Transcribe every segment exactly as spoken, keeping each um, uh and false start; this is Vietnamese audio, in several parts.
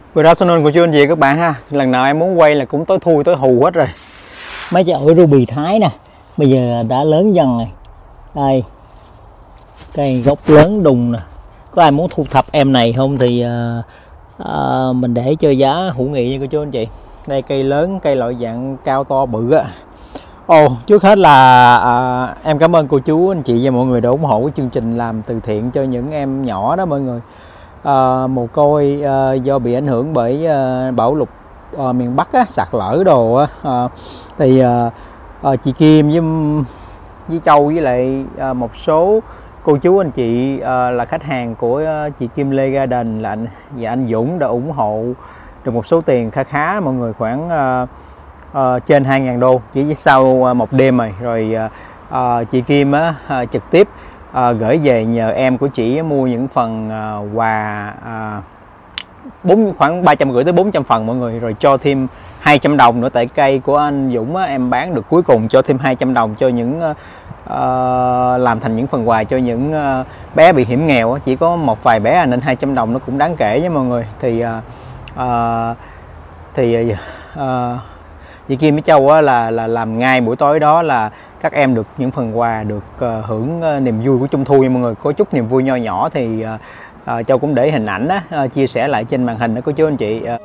Good afternoon của chú anh chị các bạn ha. Lần nào em muốn quay là cũng tối thui tối hù hết rồi. Mấy trái ổi ruby Thái nè, bây giờ đã lớn dần rồi. Đây, cây gốc lớn đùng nè. Có ai muốn thu thập em này không thì uh, uh, mình để cho giá hữu nghị nha cô chú anh chị. Đây cây lớn, cây loại dạng cao to bự á. Ồ, oh, trước hết là à, em cảm ơn cô chú anh chị và mọi người đã ủng hộ cái chương trình làm từ thiện cho những em nhỏ đó mọi người. À, mồ côi à, do bị ảnh hưởng bởi à, bão lụt à, miền Bắc á, sạt lở đồ á, à, thì à, à, chị Kim với với Châu với lại à, một số cô chú anh chị à, là khách hàng của à, chị Kim Lê Garden là anh và anh Dũng đã ủng hộ được một số tiền khá khá mọi người, khoảng à, à, trên hai ngàn đô chỉ sau một đêm rồi rồi à, chị Kim á, à, trực tiếp À, gửi về nhờ em của chị mua những phần à, quà à, bốn khoảng ba trăm rưỡi tới bốn trăm phần mọi người, rồi cho thêm hai trăm đồng nữa tại cây của anh Dũng á, em bán được cuối cùng cho thêm hai trăm đồng cho những à, làm thành những phần quà cho những à, bé bị hiểm nghèo á. Chỉ có một vài bé à, nên hai trăm đồng nó cũng đáng kể với mọi người. Thì à, à, thì à, chị Kim với Châu á, là là làm ngay buổi tối đó là các em được những phần quà, được uh, hưởng uh, niềm vui của Trung thu nha mọi người. Có chút niềm vui nho nhỏ thì uh, uh, Châu cũng để hình ảnh đó, uh, chia sẻ lại trên màn hình đó cô chú anh chị. Uh.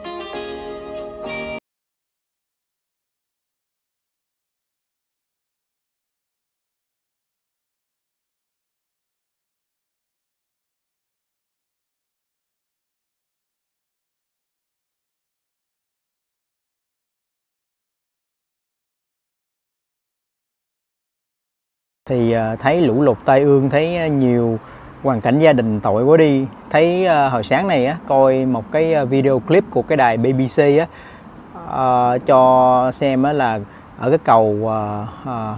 Thì uh, thấy lũ lụt tai ương, thấy nhiều hoàn cảnh gia đình tội quá đi. Thấy uh, hồi sáng này á, coi một cái video clip của cái đài B B C á, uh, cho xem á, là ở cái cầu uh, uh,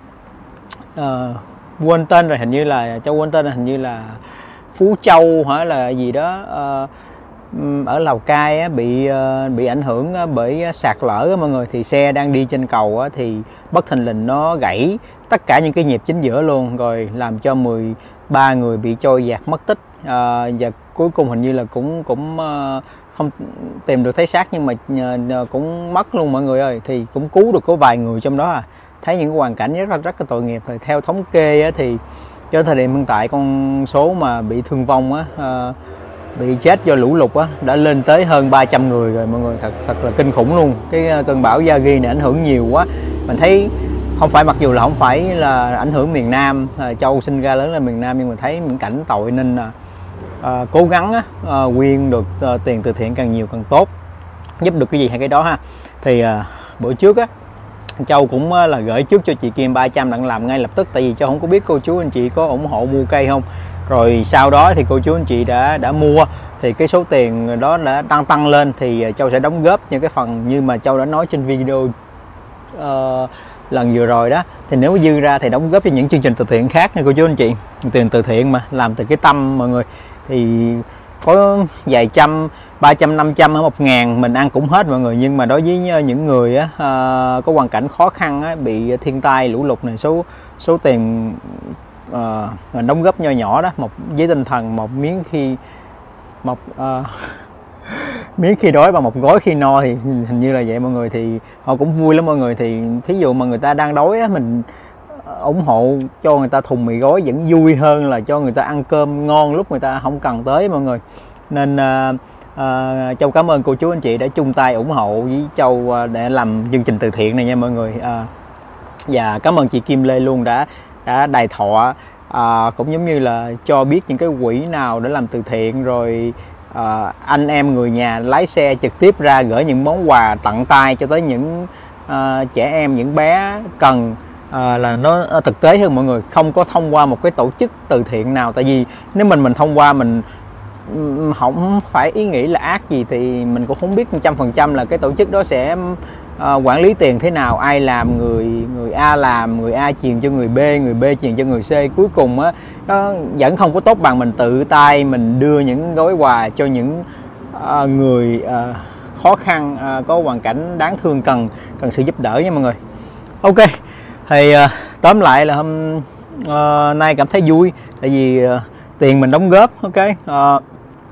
uh, quên tên rồi, hình như là Châu quên tên, hình như là Phú Châu hay là gì đó, uh, ở Lào Cai á, bị uh, bị ảnh hưởng bởi sạt lở á, mọi người. Thì xe đang đi trên cầu á, thì bất thình lình nó gãy tất cả những cái nhịp chính giữa luôn, rồi làm cho mười ba người bị trôi dạt mất tích. À, và cuối cùng hình như là cũng cũng uh, không tìm được thấy xác, nhưng mà uh, cũng mất luôn mọi người ơi. Thì cũng cứu được có vài người trong đó à. Thấy những cái hoàn cảnh rất là rất là tội nghiệp. Rồi theo thống kê á, thì cho thời điểm hiện tại con số mà bị thương vong á, uh, bị chết do lũ lụt á, đã lên tới hơn ba trăm người rồi mọi người. Thật thật là kinh khủng luôn. Cái cơn bão Yagi này ảnh hưởng nhiều quá. Mình thấy không phải, mặc dù là không phải là ảnh hưởng miền Nam, à, Châu sinh ra lớn lên miền Nam, nhưng mà thấy những cảnh tội nên là à, cố gắng á, à, quyên được à, tiền từ thiện càng nhiều càng tốt, giúp được cái gì hay cái đó ha. Thì à, bữa trước á, Châu cũng à, là gửi trước cho chị Kim ba trăm đặng làm ngay lập tức, tại vì Châu không có biết cô chú anh chị có ủng hộ mua cây không. Rồi sau đó thì cô chú anh chị đã đã mua, thì cái số tiền đó đã tăng tăng lên, thì Châu sẽ đóng góp những cái phần như mà Châu đã nói trên video uh, lần vừa rồi đó. Thì nếu dư ra thì đóng góp cho những chương trình từ thiện khác nha cô chú anh chị. Tiền từ thiện mà làm từ cái tâm mọi người, thì có vài trăm, ba trăm, năm trăm ở một ngàn mình ăn cũng hết mọi người. Nhưng mà đối với những người á, uh, có hoàn cảnh khó khăn á, bị thiên tai lũ lụt này, số số tiền uh, mình đóng góp nho nhỏ đó, một với tinh thần một miếng khi một uh, miếng khi đói và một gói khi no, thì hình như là vậy mọi người. Thì họ cũng vui lắm mọi người. Thì thí dụ mà người ta đang đói á, mình ủng hộ cho người ta thùng mì gói vẫn vui hơn là cho người ta ăn cơm ngon lúc người ta không cần tới mọi người. Nên uh, uh, Châu cảm ơn cô chú anh chị đã chung tay ủng hộ với Châu để làm chương trình từ thiện này nha mọi người. Uh, và cảm ơn chị Kim Lê luôn đã đã đài thọ, uh, cũng giống như là cho biết những cái quỹ nào để làm từ thiện, rồi À, anh em người nhà lái xe trực tiếp ra gửi những món quà tận tay cho tới những à, trẻ em, những bé cần, à, là nó thực tế hơn mọi người. Không có thông qua một cái tổ chức từ thiện nào, tại vì nếu mình mình thông qua, mình không phải ý nghĩ là ác gì, thì mình cũng không biết một trăm phần trăm là cái tổ chức đó sẽ à, quản lý tiền thế nào, ai làm, người người A làm, người A truyền cho người B, người B truyền cho người C. Cuối cùng á, nó vẫn không có tốt bằng mình tự tay mình đưa những gói quà cho những à, người à, khó khăn, à, có hoàn cảnh đáng thương, cần cần sự giúp đỡ nha mọi người. Ok, thì à, tóm lại là hôm à, nay cảm thấy vui, tại vì à, tiền mình đóng góp. Ok, à,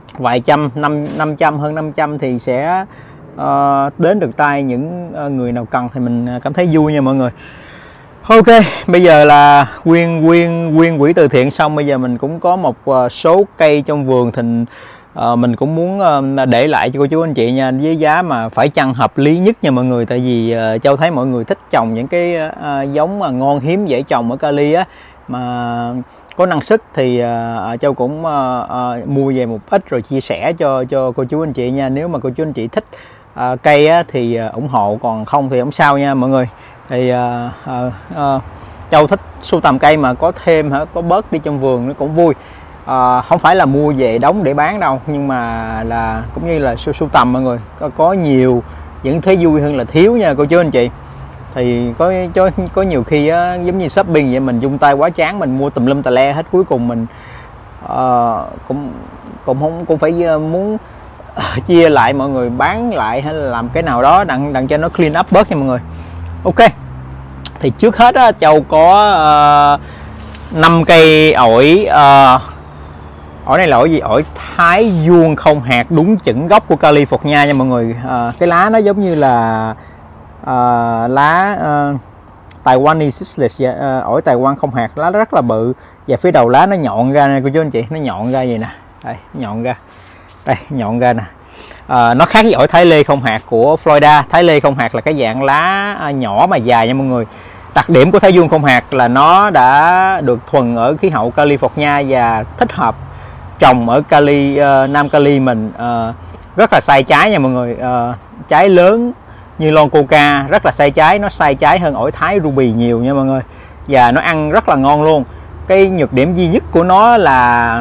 vài trăm, năm năm trăm, hơn năm trăm thì sẽ uh, đến được tay những uh, người nào cần, thì mình cảm thấy vui nha mọi người. Ok, bây giờ là quyên quyên quyên quỹ từ thiện xong, bây giờ mình cũng có một uh, số cây trong vườn thì uh, mình cũng muốn uh, để lại cho cô chú anh chị nha, với giá mà phải chăng hợp lý nhất nha mọi người. Tại vì uh, Châu thấy mọi người thích trồng những cái uh, giống mà ngon hiếm dễ trồng ở Cali á, mà có năng suất thì uh, Châu cũng uh, uh, mua về một ít rồi chia sẻ cho cho cô chú anh chị nha. Nếu mà cô chú anh chị thích uh, cây á, thì uh, ủng hộ, còn không thì không sao nha mọi người. Thì uh, uh, uh, Châu thích sưu tầm cây mà có thêm hả, có bớt đi trong vườn nó cũng vui. Uh, không phải là mua về đóng để bán đâu, nhưng mà là cũng như là sưu, sưu tầm mọi người, có, có nhiều vẫn thấy vui hơn là thiếu nha cô chú anh chị. Thì có có, có nhiều khi á, giống như shopping vậy, mình dung tay quá chán, mình mua tùm lum tà le hết, cuối cùng mình uh, cũng cũng không cũng phải muốn uh, chia lại mọi người, bán lại hay là làm cái nào đó đặng đặng cho nó clean up bớt nha mọi người. Ok, thì trước hết á, Châu có uh, năm cây ổi. uh, ổi này là ổi gì? Ổi Thái vuông không hạt, đúng chuẩn gốc của California nha mọi người. uh, cái lá nó giống như là uh, lá uh, Taiwanese seedless, uh, ổi Taiwan không hạt, lá rất là bự, và phía đầu lá nó nhọn ra nè cô chú anh chị, nó nhọn ra vậy nè, đây nhọn ra, đây nhọn ra nè. À, nó khác với ổi Thái Lê không hạt của Florida. Thái Lê không hạt là cái dạng lá nhỏ mà dài nha mọi người. Đặc điểm của Thái vuông không hạt là nó đã được thuần ở khí hậu California và thích hợp trồng ở Cali, uh, Nam Cali mình. Uh, rất là sai trái nha mọi người. Uh, trái lớn như lon coca, rất là sai trái, nó sai trái hơn ổi Thái Ruby nhiều nha mọi người, và nó ăn rất là ngon luôn. Cái nhược điểm duy nhất của nó là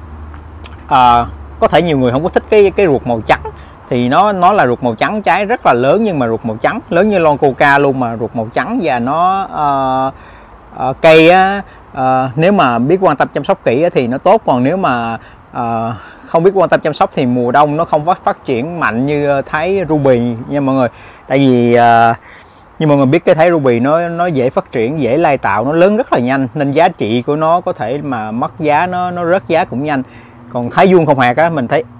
uh, có thể nhiều người không có thích cái cái ruột màu trắng, thì nó nó là ruột màu trắng, trái rất là lớn nhưng mà ruột màu trắng, lớn như lon coca luôn mà ruột màu trắng. Và nó uh, uh, cây á, uh, nếu mà biết quan tâm chăm sóc kỹ á, thì nó tốt, còn nếu mà uh, không biết quan tâm chăm sóc thì mùa đông nó không phát phát triển mạnh như Thái Ruby nha mọi người. Tại vì uh, như mọi người biết, cái Thái Ruby nó nó dễ phát triển, dễ lai tạo, nó lớn rất là nhanh, nên giá trị của nó có thể mà mất giá, nó nó rớt giá cũng nhanh. Còn Thái vuông không hạt á, mình thấy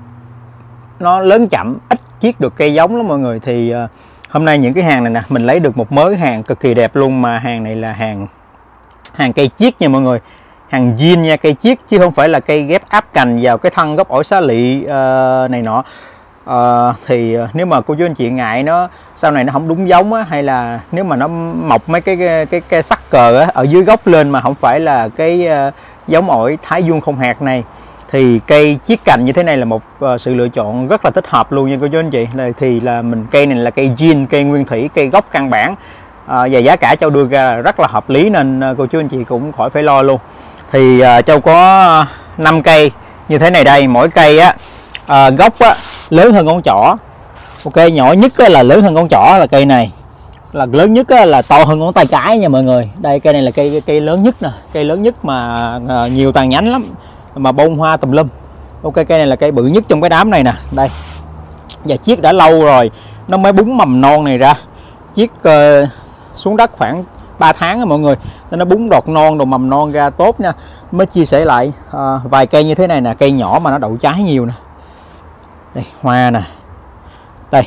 nó lớn chậm, ít chiết được cây giống lắm mọi người. Thì uh, hôm nay những cái hàng này nè, mình lấy được một mớ hàng cực kỳ đẹp luôn, mà hàng này là hàng hàng cây chiết nha mọi người, hàng zin nha, cây chiết chứ không phải là cây ghép áp cành vào cái thân gốc ổi xá lị uh, này nọ. Uh, thì uh, nếu mà cô chú anh chị ngại nó sau này nó không đúng giống á, hay là nếu mà nó mọc mấy cái cái cái, cái sắc cờ á, ở dưới gốc lên mà không phải là cái uh, giống ổi Thái vuông không hạt này, thì cây chiết cành như thế này là một uh, sự lựa chọn rất là thích hợp luôn nha cô chú anh chị. Là, thì là mình cây này là cây zin, cây nguyên thủy, cây gốc căn bản, uh, và giá cả Châu đưa ra rất là hợp lý, nên uh, cô chú anh chị cũng khỏi phải lo luôn. Thì uh, Châu có năm cây như thế này đây, mỗi cây á uh, gốc á lớn hơn ngón trỏ. Ok, nhỏ nhất á, là lớn hơn ngón trỏ là cây này, là lớn nhất á, là to hơn ngón tay cái nha mọi người. Đây cây này là cây cây lớn nhất nè, cây lớn nhất mà uh, nhiều tàn nhánh lắm, mà bông hoa tùm lum. Ok, cây này là cây bự nhất trong cái đám này nè, đây. Và chiết đã lâu rồi nó mới búng mầm non này ra, chiết uh, xuống đất khoảng ba tháng á mọi người, nên nó búng đọt non đồ mầm non ra tốt nha. Mới chia sẻ lại uh, vài cây như thế này nè, cây nhỏ mà nó đậu trái nhiều nè, đây hoa nè, đây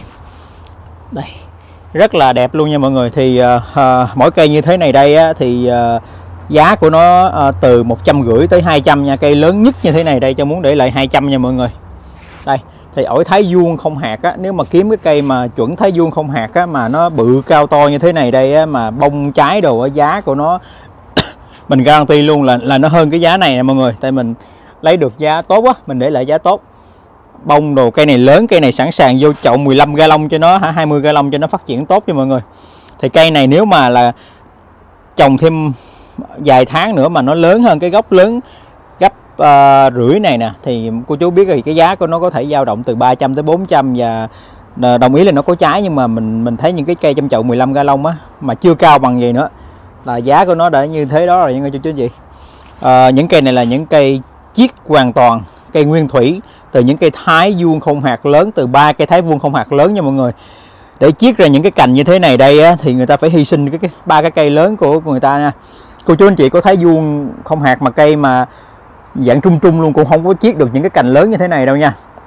đây rất là đẹp luôn nha mọi người. Thì uh, uh, mỗi cây như thế này đây á, thì uh, giá của nó uh, từ một trăm rưỡi tới hai trăm nha. Cây lớn nhất như thế này đây Châu muốn để lại hai trăm nha mọi người. Đây thì ổi Thái vuông không hạt á, nếu mà kiếm cái cây mà chuẩn Thái vuông không hạt á, mà nó bự cao to như thế này đây á, mà bông trái đồ á, giá của nó mình guarantee luôn là là nó hơn cái giá này nè mọi người. Tại mình lấy được giá tốt á, mình để lại giá tốt. Bông đồ cây này lớn, cây này sẵn sàng vô chậu mười lăm gallon cho nó hả, hai mươi gallon cho nó phát triển tốt cho mọi người. Thì cây này nếu mà là trồng thêm vài tháng nữa mà nó lớn hơn cái gốc lớn gấp uh, rưỡi này nè, thì cô chú biết rồi, cái giá của nó có thể dao động từ ba trăm tới bốn trăm. Và đồng ý là nó có trái, nhưng mà mình mình thấy những cái cây trong chậu mười lăm gallon á mà chưa cao bằng gì nữa là giá của nó đã như thế đó rồi nha cô chú chị. Uh, những cây này là những cây chiết hoàn toàn, cây nguyên thủy từ những cây Thái vuông không hạt lớn, từ ba cây Thái vuông không hạt lớn nha mọi người. Để chiết ra những cái cành như thế này đây á, thì người ta phải hy sinh cái ba cái cây lớn của, của người ta nha. Cô chú anh chị có Thái vuông không hạt mà cây mà dạng trung trung luôn cũng không có chiết được những cái cành lớn như thế này đâu nha.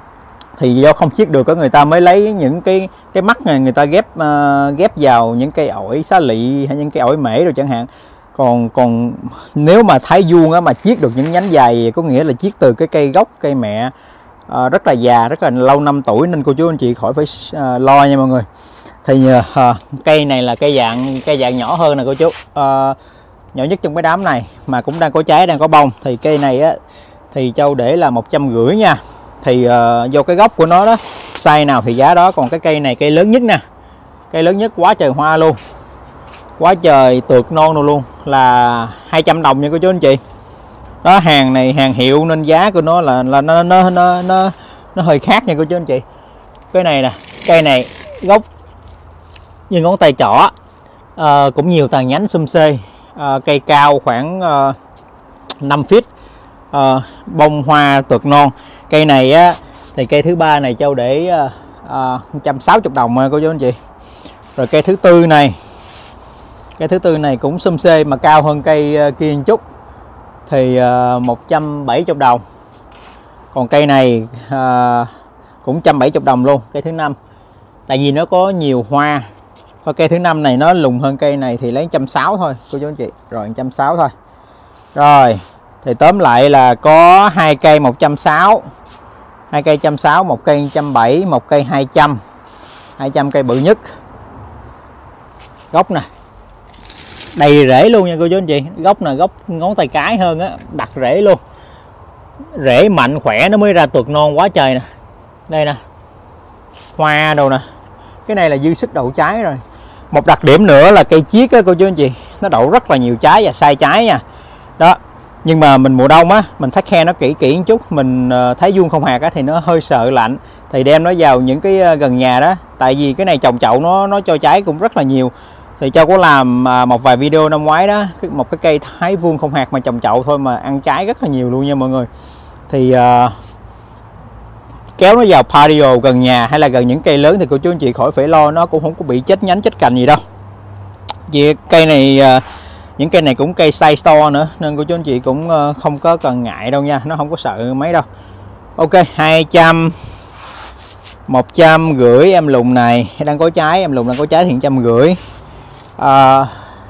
thì do không chiết được, có người ta mới lấy những cái cái mắt này người ta ghép uh, ghép vào những cây ổi xá lị hay những cây ổi mễ rồi chẳng hạn. Còn còn nếu mà thái vuông á mà chiết được những nhánh dài, có nghĩa là chiết từ cái cây gốc cây mẹ uh, rất là già, rất là lâu năm tuổi, nên cô chú anh chị khỏi phải uh, lo nha mọi người. Thì uh, cây này là cây dạng cây dạng nhỏ hơn nè cô chú, uh, nhỏ nhất trong cái đám này mà cũng đang có trái, đang có bông. Thì cây này á thì Châu để là một trăm rưỡi nha. Thì uh, do cái gốc của nó đó, size nào thì giá đó. Còn cái cây này cây lớn nhất nè, cây lớn nhất quá trời hoa luôn, quá trời tược non rồi luôn, là hai trăm đồng nha cô chú anh chị. Đó, hàng này hàng hiệu nên giá của nó là là nó nó nó nó, nó hơi khác nha cô chú anh chị. Cái này nè, cây này gốc như ngón tay trỏ, uh, cũng nhiều tàn nhánh sum xê, uh, cây cao khoảng uh, năm feet, uh, bông hoa tược non. Cây này á thì cây thứ ba này Châu để uh, uh, một trăm sáu mươi đồng cô chú anh chị. Rồi cây thứ tư này, cây thứ tư này cũng sum xê mà cao hơn cây uh, kia một chút, thì uh, một trăm bảy mươi đồng. Còn cây này uh, cũng một trăm bảy mươi đồng luôn, cây thứ năm, tại vì nó có nhiều hoa. Thôi cây thứ năm này nó lùng hơn cây này thì lấy một trăm sáu mươi thôi cô chú anh chị. Rồi một trăm sáu mươi thôi. Rồi thì tóm lại là có hai cây một trăm sáu mươi, hai cây một trăm sáu mươi, một cây một trăm bảy mươi, một cây hai trăm, hai trăm cây bự nhất. Gốc nè, đầy rễ luôn nha cô chú anh chị. Gốc nè, gốc ngón tay cái hơn á, đặt rễ luôn, rễ mạnh khỏe nó mới ra tược non quá trời nè. Đây nè, hoa đâu nè. Cái này là dư sức đậu trái rồi. Một đặc điểm nữa là cây chiết á cô chú anh chị, nó đậu rất là nhiều trái và sai trái nha. Đó, nhưng mà mình mùa đông á, mình thắt khe nó kỹ kỹ một chút, mình thấy vuông không hạt á thì nó hơi sợ lạnh, thì đem nó vào những cái gần nhà đó. Tại vì cái này trồng chậu nó nó cho trái cũng rất là nhiều. Thì Châu có làm một vài video năm ngoái đó, một cái cây thái vuông không hạt mà trồng chậu thôi mà ăn trái rất là nhiều luôn nha mọi người. Thì uh, kéo nó vào patio gần nhà hay là gần những cây lớn thì cô chú anh chị khỏi phải lo, nó cũng không có bị chết nhánh chết cành gì đâu. Vì cây này uh, những cây này cũng cây size to nữa, nên cô chú anh chị cũng uh, không có cần ngại đâu nha, nó không có sợ mấy đâu. Ok, hai trăm, một trăm rưỡi em lùn này đang có trái, em lùn đang có trái thì một trăm rưỡi. Uh,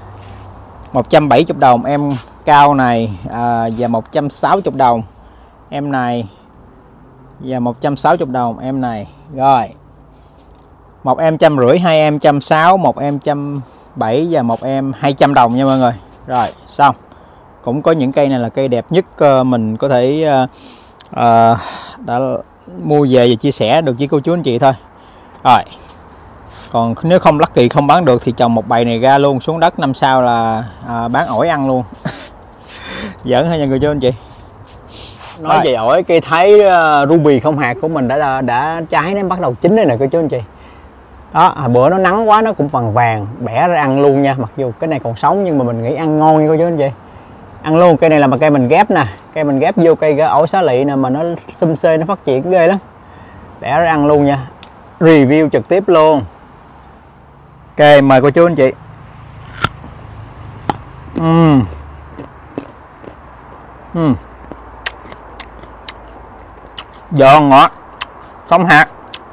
một trăm bảy mươi đồng em cao này, uh, và một trăm sáu mươi đồng em này, và một trăm sáu mươi đồng em này. Rồi, một em trăm rưỡi, hai em trăm sáu, một em trăm bảy và một em hai trăm đồng nha mọi người. Rồi xong, cũng có những cây này là cây đẹp nhất uh, mình có thể uh, uh, đã mua về và chia sẻ được với cô chú anh chị thôi. Rồi, còn nếu không lucky không bán được thì trồng một bầy này ra luôn xuống đất, năm sau là à, bán ổi ăn luôn. Giỡn thôi nha cô chú anh chị. Nói rồi về ổi, cây thái uh, ruby không hạt của mình đã đã, đã trái nó bắt đầu chín rồi nè cô chú anh chị. Đó, à, bữa nó nắng quá nó cũng vàng vàng, bẻ ra ăn luôn nha. Mặc dù cái này còn sống nhưng mà mình nghĩ ăn ngon nha cô chú anh chị. Ăn luôn. Cây này là một cây mình ghép nè, cây mình ghép vô cây ổi xá lị nè, mà nó sum xê, nó phát triển ghê lắm. Bẻ ra ăn luôn nha. Review trực tiếp luôn. Ok, mời cô chú anh chị. Uhm. Uhm. Giòn ngọt, không hạt,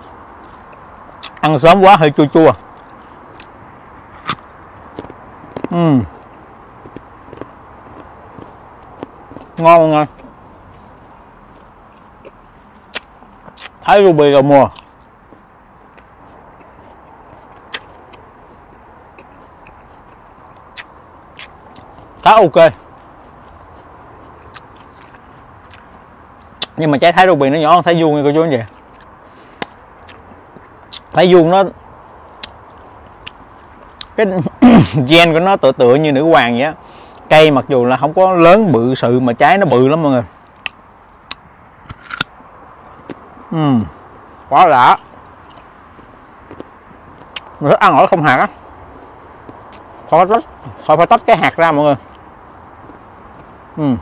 ăn sớm quá hơi chua chua. Uhm. Ngon không ngon? Thái ruby đầu mùa. Khá ok. Nhưng mà trái thái ruby nó nhỏ hơn thái vuông nha cô chú anh chị. Thái vuông nó cái gen của nó tựa tựa như nữ hoàng vậy á. Cây mặc dù là không có lớn bự sự mà trái nó bự lắm mọi người. Uhm, quá đã. Mình thích ăn ổi không hạt á, khỏi phải tách, khỏi phải tách cái hạt ra mọi người. Uhm.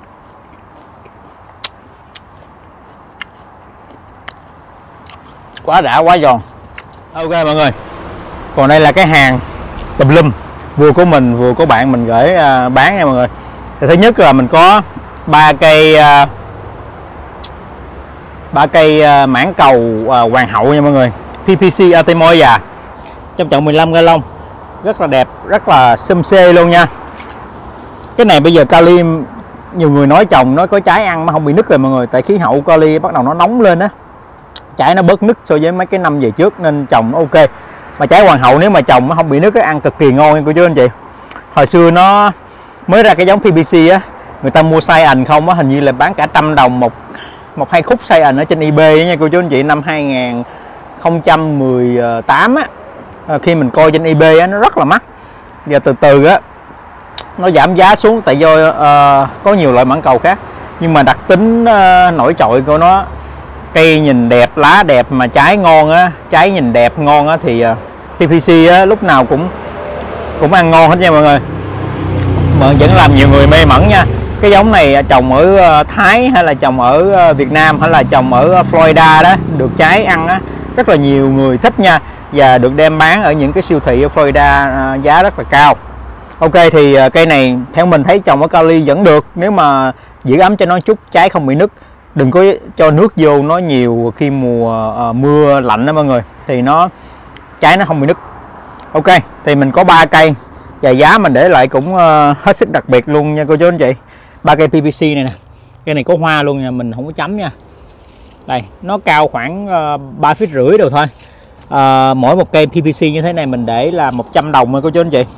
Quá đã, quá giòn. Ok mọi người, còn đây là cái hàng tùm lum vừa của mình vừa của bạn mình gửi uh, bán nha mọi người. Thì thứ nhất là mình có ba cây uh, ba cây uh, mãng cầu uh, hoàng hậu nha mọi người, pê pê xê Artemisia, trong chậu mười lăm gallon, rất là đẹp, rất là xum xê luôn nha. Cái này bây giờ Cali nhiều người nói trồng nó có trái ăn mà không bị nứt rồi mọi người, tại khí hậu Cali bắt đầu nó nóng lên á, trái nó bớt nứt so với mấy cái năm về trước nên trồng nó ok. Mà trái hoàng hậu nếu mà trồng nó không bị nứt cái ăn cực kỳ ngon nha cô chú anh chị. Hồi xưa nó mới ra cái giống pê pê xê á, người ta mua size ảnh không á, hình như là bán cả trăm đồng một một hai khúc size ảnh ở trên eBay nha cô chú anh chị, năm hai nghìn không trăm mười tám á. Khi mình coi trên eBay á, nó rất là mắc. Giờ từ từ á nó giảm giá xuống tại do uh, có nhiều loại mãng cầu khác, nhưng mà đặc tính uh, nổi trội của nó, cây nhìn đẹp, lá đẹp mà trái ngon á, trái nhìn đẹp ngon á thì uh, pê pê xê á, lúc nào cũng cũng ăn ngon hết nha mọi người. Mà vẫn làm nhiều người mê mẩn nha. Cái giống này trồng ở Thái hay là trồng ở Việt Nam hay là trồng ở Florida đó, được trái ăn á, rất là nhiều người thích nha, và được đem bán ở những cái siêu thị ở Florida giá rất là cao. Ok thì cây này theo mình thấy trồng ở Cali vẫn được, nếu mà giữ ấm cho nó chút, trái không bị nứt, đừng có cho nước vô nó nhiều khi mùa uh, mưa lạnh đó mọi người, thì nó trái nó không bị nứt. Ok thì mình có ba cây và giá mình để lại cũng uh, hết sức đặc biệt luôn nha cô chú anh chị. Ba cây pê vê xê này nè, cây này có hoa luôn nha, mình không có chấm nha. Đây nó cao khoảng uh, ba feet rưỡi rồi thôi. Uh, mỗi một cây pê vê xê như thế này mình để là một trăm đồng nha cô chú anh chị.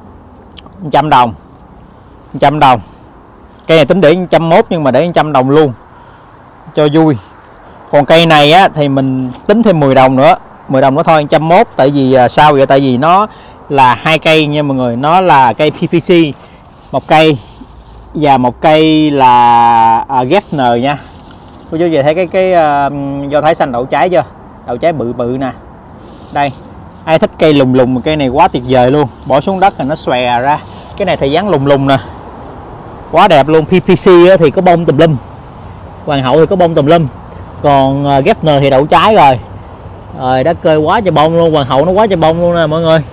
một trăm đồng, một trăm đồng. Cây này tính để một trăm mốt nhưng mà để một trăm đồng luôn cho vui. Còn cây này á thì mình tính thêm mười đồng nữa, mười đồng nữa thôi, một trăm mốt. Tại vì sao vậy? Tại vì nó là hai cây nha mọi người, nó là cây pê vê xê một cây và một cây là uh, Geffner nha. Cô chú về thấy cái cái uh, do thái xanh đậu trái chưa? Đậu trái bự bự nè. Đây, ai thích cây lùng lùng, cây này quá tuyệt vời luôn, bỏ xuống đất thì nó xòe ra. Cái này thì dáng lùng lùng nè, quá đẹp luôn. pê vê xê thì có bông tùm lum, hoàng hậu thì có bông tùm lum, còn uh, Geffner thì đậu trái rồi. Rồi đất cơi quá trời bông luôn, hoàng hậu nó quá trời bông luôn nè mọi người.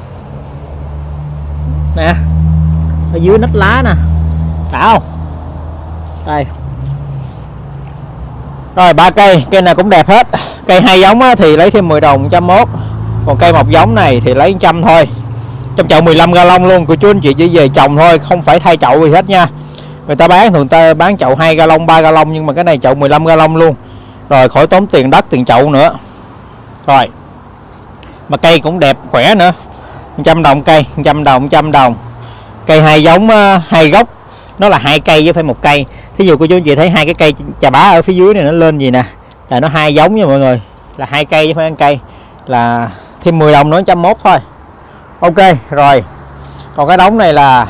Nè, ở dưới nách lá nè, đã không? Đây. Rồi ba cây, cây này cũng đẹp hết. Cây hai giống thì lấy thêm mười đồng, một trăm mốt. Còn cây một giống này thì lấy một trăm thôi. Trong chậu mười lăm gallon luôn, cô chú anh chị chỉ về trồng thôi, không phải thay chậu gì hết nha. Người ta bán thường ta bán chậu hai gallon, ba gallon, nhưng mà cái này chậu mười lăm gallon luôn. Rồi khỏi tốn tiền đất, tiền chậu nữa. Rồi. Mà cây cũng đẹp, khỏe nữa. một trăm đồng cây, một trăm đồng, một trăm đồng. Cây hai giống, hai gốc, nó là hai cây chứ phải một cây. Thí dụ cô chú anh chị thấy hai cái cây trà bá ở phía dưới này nó lên gì nè, là nó hai giống nha mọi người, là hai cây chứ phải một cây, là thêm mười đồng nữa, một trăm mốt thôi. Ok rồi. Còn cái đống này là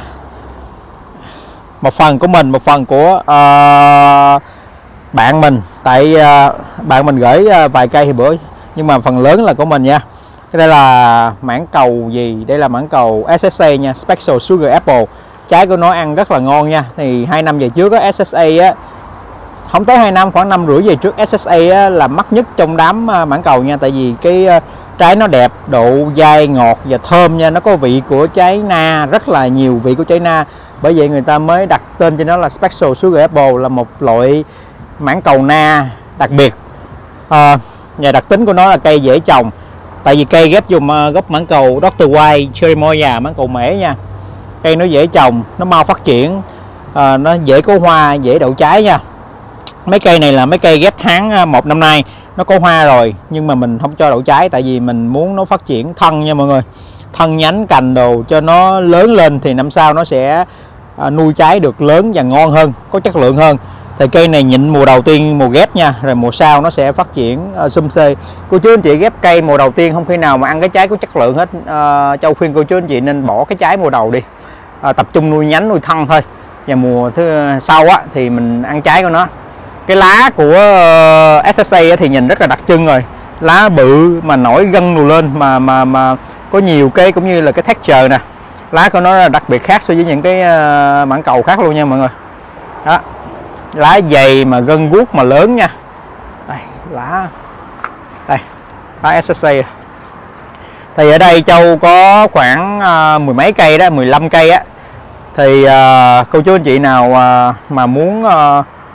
một phần của mình, một phần của uh, bạn mình, tại uh, bạn mình gửi uh, vài cây thì bữa, nhưng mà phần lớn là của mình nha. Cái đây là mãng cầu gì? Đây là mãng cầu ét ét a nha, Special Sugar Apple. Trái của nó ăn rất là ngon nha. Thì hai năm về trước á, ét ét a á, không tới hai năm, khoảng năm rưỡi về trước, ét ét a á, là mắc nhất trong đám mãng cầu nha. Tại vì cái uh, trái nó đẹp, độ dai, ngọt và thơm nha. Nó có vị của trái na, rất là nhiều vị của trái na. Bởi vậy người ta mới đặt tên cho nó là Special Sugar Apple, là một loại mãng cầu na đặc biệt. À, và đặc tính của nó là cây dễ trồng. Tại vì cây ghép dùng uh, gốc mãng cầu doctor White Cherimoya, mãng cầu mễ nha. Cây nó dễ trồng, nó mau phát triển, à, nó dễ có hoa, dễ đậu trái nha. Mấy cây này là mấy cây ghép tháng một năm nay, nó có hoa rồi nhưng mà mình không cho đậu trái, tại vì mình muốn nó phát triển thân nha mọi người, thân nhánh cành đồ cho nó lớn lên thì năm sau nó sẽ à, nuôi trái được lớn và ngon hơn, có chất lượng hơn. Thì cây này nhịn mùa đầu tiên, mùa ghép nha, rồi mùa sau nó sẽ phát triển uh, sum xê. Cô chú anh chị ghép cây mùa đầu tiên không khi nào mà ăn cái trái có chất lượng hết. uh, Châu khuyên cô chú anh chị nên bỏ cái trái mùa đầu đi, uh, tập trung nuôi nhánh, nuôi thân thôi, và mùa thứ sau á thì mình ăn trái của nó. Cái lá của uh, ét ét a thì nhìn rất là đặc trưng rồi, lá bự mà nổi gân nù lên, mà mà mà có nhiều cái cũng như là cái texture nè, lá của nó là đặc biệt khác so với những cái uh, mãng cầu khác luôn nha mọi người. Đó, lá dày mà gân guốc mà lớn nha. Đây, lá đây, lá ét ét a. Thì ở đây Châu có khoảng uh, mười mấy cây đó, mười lăm cây á. Thì uh, cô chú anh chị nào uh, mà muốn uh,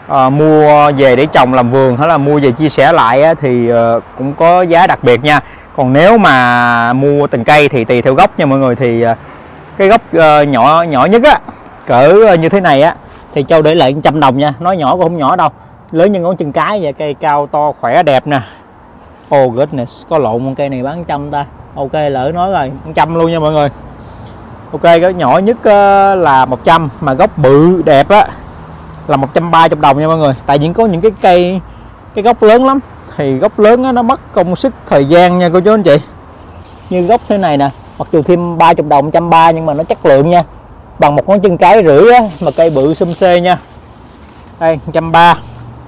uh, mua về để trồng làm vườn hay là mua về chia sẻ lại á, thì uh, cũng có giá đặc biệt nha. Còn nếu mà mua từng cây thì tùy theo gốc nha mọi người. Thì uh, cái gốc uh, nhỏ nhỏ nhất á, cỡ uh, như thế này á, thì Châu để lại một trăm đồng nha. Nói nhỏ cũng không nhỏ đâu, lớn như ngón chân cái vậy. Cây cao to khỏe đẹp nè. Oh goodness, có lộn con cây này bán trăm ta. Ok, lỡ nói rồi, một trăm luôn nha mọi người. Ok, cái nhỏ nhất uh, là một trăm, mà gốc bự đẹp á là một trăm ba mươi đồng nha mọi người. Tại vì có những cái cây cái gốc lớn lắm, thì gốc lớn á, nó mất công sức thời gian nha cô chú anh chị. Như gốc thế này nè, mặc dù thêm ba mươi đồng, một trăm ba mươi, nhưng mà nó chất lượng nha, bằng một ngón chân cái rưỡi á, mà cây bự xum xê nha. Đây, một trăm ba mươi.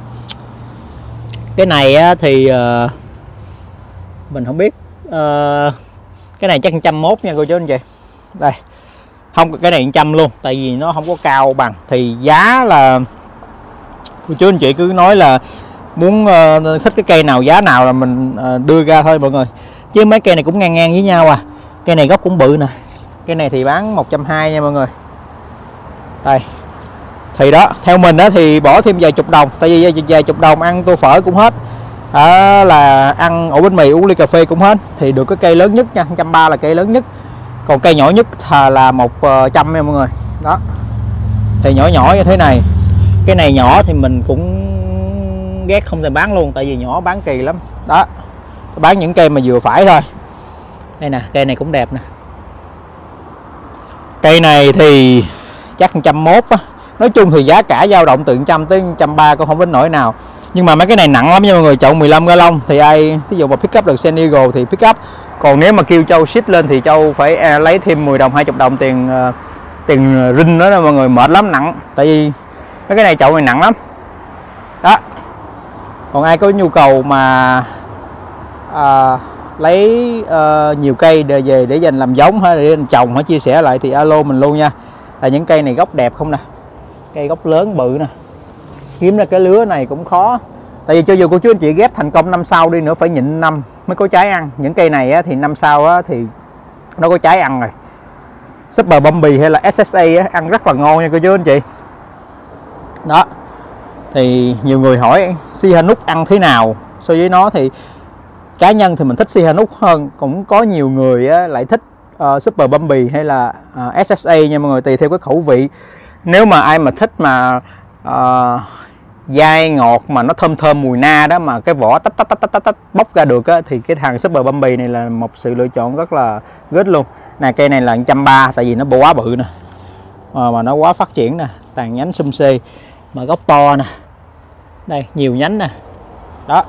Cái này á, thì uh, mình không biết, uh, cái này chắc một trăm mốt nha cô chú anh chị. Đây, không, cái này một trăm luôn, tại vì nó không có cao bằng. Thì giá là cô chú anh chị cứ nói là muốn uh, thích cái cây nào giá nào là mình uh, đưa ra thôi mọi người. Chứ mấy cây này cũng ngang ngang với nhau à. Cây này gốc cũng bự nè. Cây này thì bán một trăm hai mươi nha mọi người. Đây. Thì đó, theo mình đó thì bỏ thêm vài chục đồng, tại vì vài chục đồng ăn tô phở cũng hết. À, là ăn ổ bánh mì, uống ly cà phê cũng hết. Thì được cái cây lớn nhất nha, một trăm ba mươi là cây lớn nhất. Còn cây nhỏ nhất là một trăm nha mọi người. Đó. Thì nhỏ nhỏ như thế này. Cái này nhỏ thì mình cũng ghét không thể bán luôn, tại vì nhỏ bán kỳ lắm. Đó. Bán những cây mà vừa phải thôi. Đây nè, cây này cũng đẹp nè. Cây này thì chắc một trăm mốt á. Nói chung thì giá cả dao động từ một trăm tới một trăm ba mươi cũng không đến nỗi nào. Nhưng mà mấy cái này nặng lắm nha mọi người, chậu mười lăm ga lông. Thì ai ví dụ mà pick up được San Diego thì pick up. Còn nếu mà kêu Châu ship lên thì Châu phải à, lấy thêm mười đồng, hai mươi đồng tiền uh, tiền rin nữa đó mọi người, mệt lắm, nặng. Tại vì mấy cái này chậu này nặng lắm. Đó. Còn ai có nhu cầu mà à, lấy uh, nhiều cây để về để dành làm giống hay để trồng hay chia sẻ lại thì alo mình luôn nha. Là những cây này gốc đẹp không nè. Cây gốc lớn bự nè. Kiếm ra cái lứa này cũng khó. Tại vì cho dù cô chú anh chị ghép thành công năm sau đi nữa phải nhịn năm mới có trái ăn. Những cây này á, thì năm sau á, thì nó có trái ăn rồi. Super Bumpy hay là ét ét a á, ăn rất là ngon nha cô chú anh chị. Đó. Thì nhiều người hỏi Sihanouk ăn thế nào so với nó, thì cá nhân thì mình thích Sihanouk hơn. Cũng có nhiều người á, lại thích uh, Super Bumpy hay là uh, ét ét a nha mọi người, tùy theo cái khẩu vị. Nếu mà ai mà thích mà uh, dai ngọt mà nó thơm thơm mùi na đó, mà cái vỏ tách tách tách tách tách bóc ra được á, thì cái thằng Super Bumpy này là một sự lựa chọn rất là good luôn. Nè, cây này là một trăm ba mươi, tại vì nó quá bự nè, à, mà nó quá phát triển nè, tàn nhánh xum xê, mà gốc to nè. Đây, nhiều nhánh nè. Đó.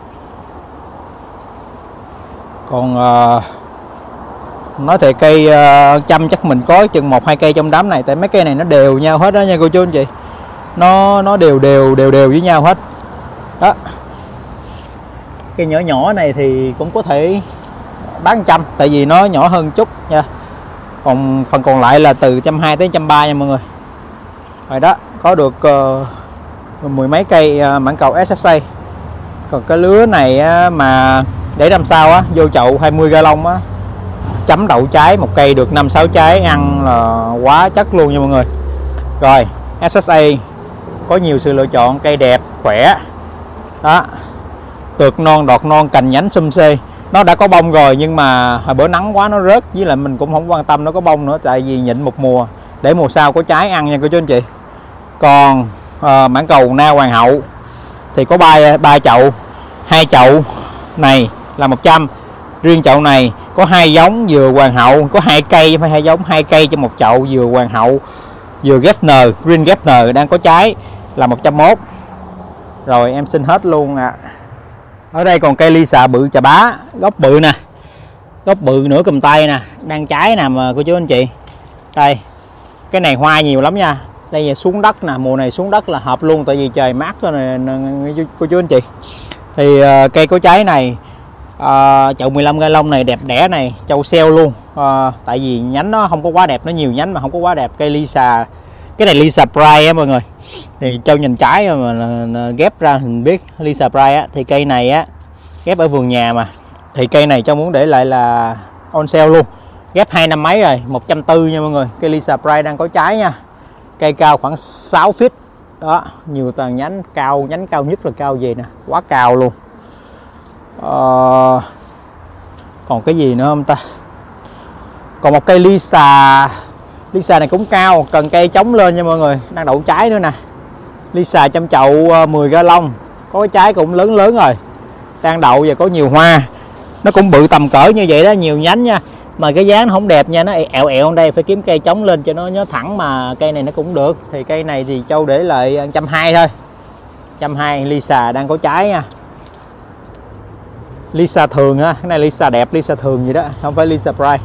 Còn uh, nói thì cây uh, trăm chắc mình có chừng một hai cây trong đám này, tại mấy cây này nó đều nhau hết đó nha cô chú anh chị. Nó nó đều đều đều đều với nhau hết. Đó. Cây nhỏ nhỏ này thì cũng có thể bán trăm, tại vì nó nhỏ hơn chút nha. Còn phần còn lại là từ một trăm hai mươi tới một trăm ba mươi nha mọi người. Rồi đó, có được uh, mười mấy cây uh, mãng cầu ét ét a. Còn cái lứa này uh, mà để năm sau á, vô chậu hai mươi ga lông á, chấm đậu trái một cây được năm sáu trái ăn là quá chất luôn nha mọi người. Rồi, ét ét a có nhiều sự lựa chọn, cây đẹp, khỏe. Đó. Tược non, đọt non, cành nhánh xum xê. Nó đã có bông rồi nhưng mà hồi bữa nắng quá nó rớt, với lại mình cũng không quan tâm nó có bông nữa, tại vì nhịn một mùa để mùa sau có trái ăn nha cô chú anh chị. Còn uh, mãng cầu na hoàng hậu thì có ba ba chậu, hai chậu này là một trăm. Riêng chậu này có hai giống dừa hoàng hậu, có hai cây, phải hai giống, hai cây trong một chậu dừa hoàng hậu, dừa Geffner, Green Geffner đang có trái là một trăm mốt. Rồi em xin hết luôn ạ. À. Ở đây còn cây ly xà bự chà bá, gốc bự nè. Gốc bự nửa cầm tay nè, đang trái nè mà cô chú anh chị. Đây. Cái này hoa nhiều lắm nha. Đây là xuống đất nè, mùa này xuống đất là hợp luôn, tại vì trời mát rồi nè cô chú anh chị. Thì uh, cây có trái này uh, chậu mười lăm ga lông này đẹp đẽ này, chậu xeo luôn. Uh, tại vì nhánh nó không có quá đẹp, nó nhiều nhánh mà không có quá đẹp. Cây ly xà, cái này Lisa Pride á mọi người. Thì Châu nhìn trái mà ghép ra mình biết Lisa Pride á, thì cây này á ghép ở vườn nhà mà. Thì cây này Châu muốn để lại là on sale luôn. Ghép hai năm mấy rồi, một trăm tư mươi nha mọi người. Cây Lisa Pride đang có trái nha. Cây cao khoảng sáu feet, đó, nhiều tàn nhánh cao, nhánh cao nhất là cao gì nè, quá cao luôn. Ờ, còn cái gì nữa không ta? Còn một cây Lisa, Lisa này cũng cao, cần cây chống lên nha mọi người, đang đậu trái nữa nè. Lisa trong chậu mười gallon, có cái trái cũng lớn lớn rồi, đang đậu và có nhiều hoa, nó cũng bự tầm cỡ như vậy đó, nhiều nhánh nha. Mà cái dáng nó không đẹp nha, nó ẹo ẹo đây, phải kiếm cây chống lên cho nó nhớ thẳng, mà cây này nó cũng được. Thì cây này thì Châu để lại một trăm hai mươi thôi, một trăm hai mươi. Lisa đang có trái nha, Lisa thường á, cái này Lisa đẹp, Lisa thường gì đó, không phải Lisa Pride.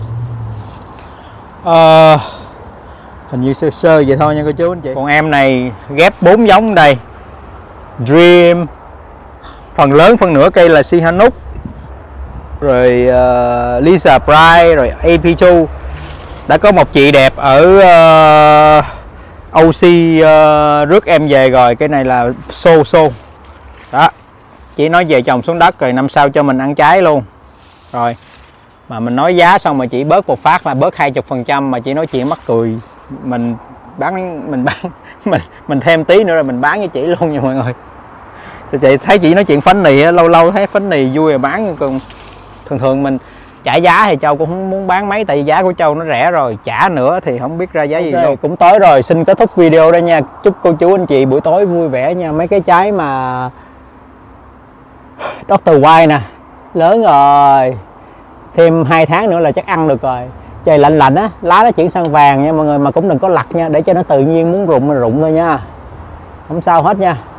Ờ, hình như sơ sơ vậy thôi nha cô chú anh chị. Còn em này ghép bốn giống đây, Dream, phần lớn phân nửa cây là Sihanouk, rồi uh, Lisa Pride, rồi a pê hai. Đã có một chị đẹp ở uh, ô xê uh, rước em về rồi. Cái này là So So đó, chị nói về trồng xuống đất rồi năm sau cho mình ăn trái luôn. Rồi mà mình nói giá xong mà chị bớt một phát là bớt hai mươi phần trăm, mà chị nói chuyện mắc cười. Mình bán mình bán mình mình thêm tí nữa rồi mình bán với chị luôn nha mọi người. Thì chị thấy chị nói chuyện phánh nì, lâu lâu thấy phánh nì vui rồi bán. Còn thường thường mình trả giá thì Châu cũng không muốn bán mấy, tại vì giá của Châu nó rẻ rồi, trả nữa thì không biết ra giá okay. gì đâu. Cũng tối rồi, xin kết thúc video đây nha. Chúc cô chú anh chị buổi tối vui vẻ nha. Mấy cái trái mà doctor White nè, lớn rồi, thêm hai tháng nữa là chắc ăn được rồi. Trời lạnh lạnh á, lá nó chuyển sang vàng nha mọi người, mà cũng đừng có lặt nha, để cho nó tự nhiên muốn rụng mà rụng thôi nha, không sao hết nha.